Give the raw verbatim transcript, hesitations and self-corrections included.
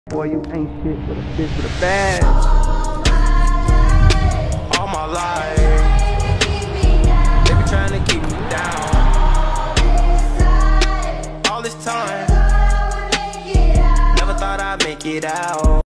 Boy, you ain't shit but a bitch with a bag. All my life, they be trying to keep me down. All this time, never thought I'd make it out.